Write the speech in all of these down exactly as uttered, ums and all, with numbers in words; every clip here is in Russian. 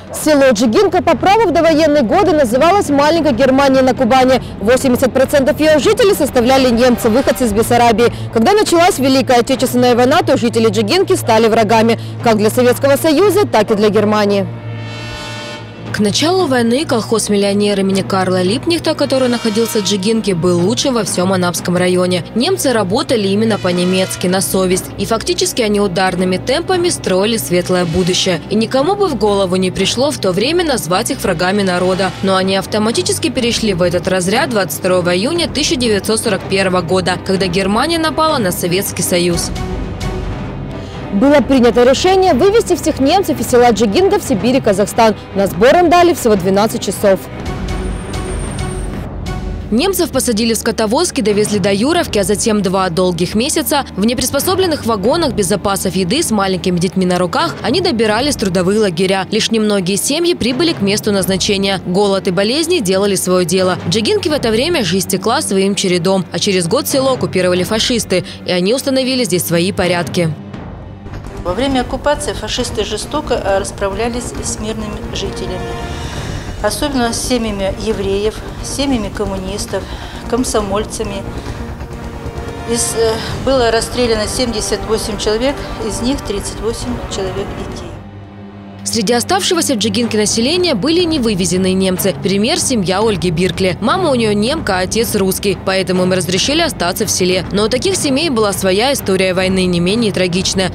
Село Джигинка по праву в довоенные годы называлось «Маленькой Германией на Кубани». восемьдесят процентов ее жителей составляли немцы, выходцы из Бессарабии. Когда началась Великая Отечественная война, то жители Джигинки стали врагами как для Советского Союза, так и для Германии. К началу войны колхоз-миллионер имени Карла Липнихта, который находился в Джигинке, был лучшим во всем Анапском районе. Немцы работали именно по-немецки, на совесть. И фактически они ударными темпами строили светлое будущее. И никому бы в голову не пришло в то время назвать их врагами народа. Но они автоматически перешли в этот разряд двадцать второго июня тысяча девятьсот сорок первого года, когда Германия напала на Советский Союз. Было принято решение вывести всех немцев из села Джигинка в Сибирь и Казахстан. На сбор им дали всего двенадцать часов. Немцев посадили в скотовозки, довезли до Юровки, а затем два долгих месяца в неприспособленных вагонах без запасов еды с маленькими детьми на руках они добирались в трудовые лагеря. Лишь немногие семьи прибыли к месту назначения. Голод и болезни делали свое дело. В Джигинке в это время жизнь текла своим чередом, а через год село оккупировали фашисты, и они установили здесь свои порядки. Во время оккупации фашисты жестоко расправлялись с мирными жителями, особенно с семьями евреев, семьями коммунистов, комсомольцами. Из, было расстреляно семьдесят восемь человек, из них тридцать восемь человек детей. Среди оставшегося в Джигинке населения были невывезенные немцы. Пример – семья Ольги Биркли. Мама у нее немка, а отец русский, поэтому им разрешили остаться в селе. Но у таких семей была своя история войны, не менее трагичная.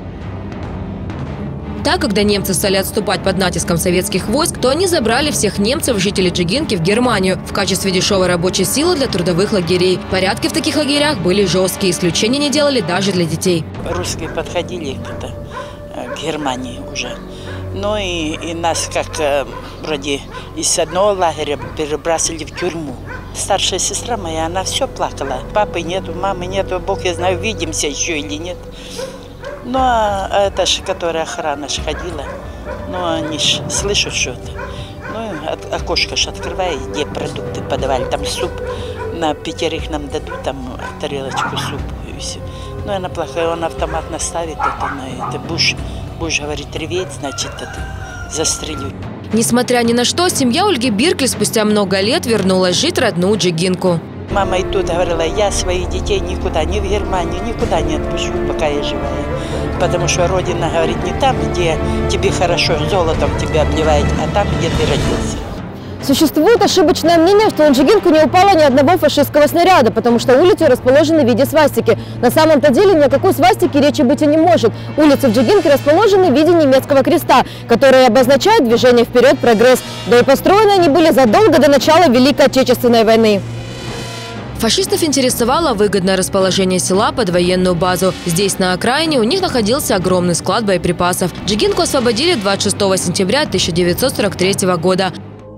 Так, когда немцы стали отступать под натиском советских войск, то они забрали всех немцев, жителей Джигинки, в Германию в качестве дешевой рабочей силы для трудовых лагерей. Порядки в таких лагерях были жесткие, исключения не делали даже для детей. Русские подходили к, к Германии уже. Ну и, и нас как вроде из одного лагеря перебросили в тюрьму. Старшая сестра моя, она все плакала. Папы нету, мамы нету, Бог я знаю, видимся еще или нет. Ну, а это же, которая охрана ж ходила, ну, они ж слышат что-то. Ну, от, окошко ж открывает, где продукты подавали, там суп на пятерых нам дадут, там тарелочку супа и все. Ну, она плохая, он автомат наставит, это на это. Будешь, будешь говорить, реветь, значит, это застрелю. Несмотря ни на что, семья Ольги Биркли спустя много лет вернулась жить в родную Джигинку. Мама и тут говорила, я своих детей никуда, ни в Германию, никуда не отпущу, пока я живая. Потому что Родина говорит не там, где тебе хорошо, золотом тебя обливает, а там, где ты родился. Существует ошибочное мнение, что на Джигинку не упало ни одного фашистского снаряда, потому что улицы расположены в виде свастики. На самом-то деле ни о какой свастике речи быть и не может. Улицы в Джигинке расположены в виде немецкого креста, который обозначает движение вперед, прогресс. Да и построены они были задолго до начала Великой Отечественной войны. Фашистов интересовало выгодное расположение села под военную базу. Здесь, на окраине, у них находился огромный склад боеприпасов. Джигинку освободили двадцать шестого сентября тысяча девятьсот сорок третьего года.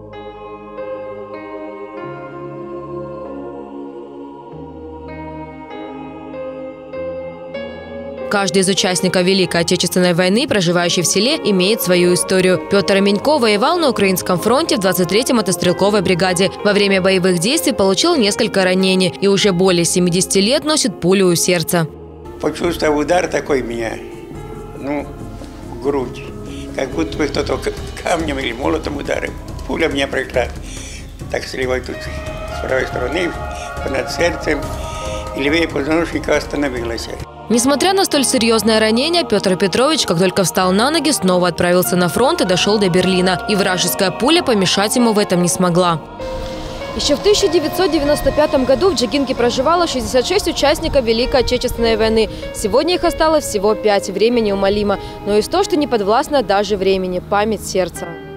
Каждый из участников Великой Отечественной войны, проживающий в селе, имеет свою историю. Петр Аменько воевал на Украинском фронте в двадцать третьей мотострелковой бригаде. Во время боевых действий получил несколько ранений и уже более семидесяти лет носит пулю у сердца. Почувствовал удар такой меня, ну, в грудь, как будто бы кто-то камнем или молотом ударил. Пуля меня прошла так с левой тут, с правой стороны, над сердцем, и левее позвоночника остановилась. Несмотря на столь серьезное ранение, Петр Петрович, как только встал на ноги, снова отправился на фронт и дошел до Берлина. И вражеская пуля помешать ему в этом не смогла. Еще в тысяча девятьсот девяносто пятом году в Джигинке проживало шестьдесят шесть участников Великой Отечественной войны. Сегодня их осталось всего пять. Время неумолимо. Но и то, что не подвластно даже времени. Память сердца.